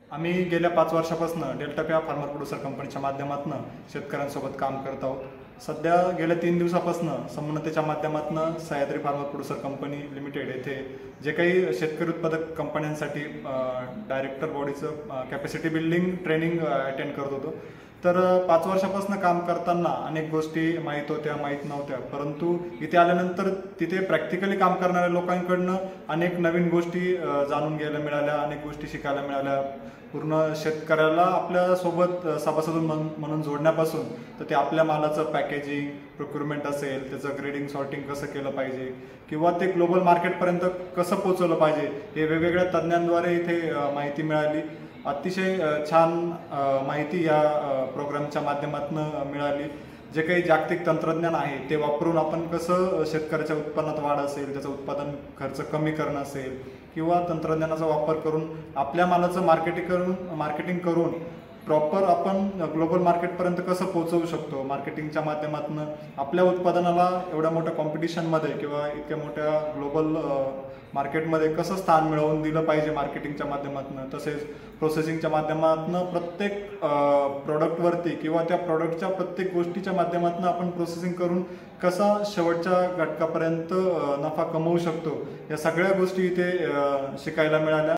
आम्ही गेल्या 5 वर्षापासून डेल्टा पिया फार्मर प्रोड्युसर कंपनीच्या माध्यमातून शेतकऱ्यांसोबत काम करत आहोत. सध्या गेल्या 3 दिवसापासून समन्वतेच्या माध्यमातून Sahyadri farmer producer company limited येथे जे काही शेतकरी उत्पादक कंपन्यांसाठी डायरेक्टर बॉडीचं कॅपॅसिटी बिल्डिंग ट्रेनिंग अटेंड करत होतो. तर 5 वर्षापासून काम करताना अनेक गोष्टी माहीत होत्या, माहीत नव्हत्या, परंतु इथे आल्यानंतर तिथे प्रॅक्टिकली काम करणाऱ्या लोकांकडनं अनेक नवीन गोष्टी जाणून घ्यायला मिळाल्या, अनेक गोष्टी शिकायला मिळाल्या. पूर्ण शेतकऱ्याला आपल्या सोबत सभासद म्हणून जोडण्यापासून तर ते आपल्या मालाचं पॅकेजिंग, प्रोक्युरमेंट असेल, त्याचं ग्रेडिंग सॉर्टिंग कसं केलं पाहिजे किंवा ते ग्लोबल मार्केटपर्यंत कसं पोहोचवलं पाहिजे हे वेगवेगळ्या तज्ज्ञांद्वारे इथे माहिती मिळाली. अतिशय छान माहिती या प्रोग्रामच्या माध्यमातून मिळाली. जे काही जागतिक तंत्रज्ञान आहे ते वापरून आपण कसं शेतकऱ्याच्या उत्पन्नात वाढ असेल, त्याचं उत्पादन खर्च कमी करणं असेल किंवा तंत्रज्ञानाचा वापर करून आपल्या मालाचं मार्केटिंग करून प्रॉपर आपण ग्लोबल मार्केटपर्यंत कसं पोहोचवू शकतो. मार्केटिंगच्या माध्यमातून आपल्या उत्पादनाला एवढ्या मोठ्या कॉम्पिटिशनमध्ये किंवा इतक्या मोठ्या ग्लोबल मार्केटमध्ये कसं स्थान मिळवून दिलं पाहिजे मार्केटिंगच्या माध्यमातून. तसेच प्रोसेसिंगच्या माध्यमातून प्रत्येक प्रोडक्टवरती किंवा त्या प्रोडक्टच्या प्रत्येक गोष्टीच्या माध्यमातून आपण प्रोसेसिंग करून कसा शेवटच्या घटकापर्यंत नफा कमवू शकतो, या सगळ्या गोष्टी इथे शिकायला मिळाल्या.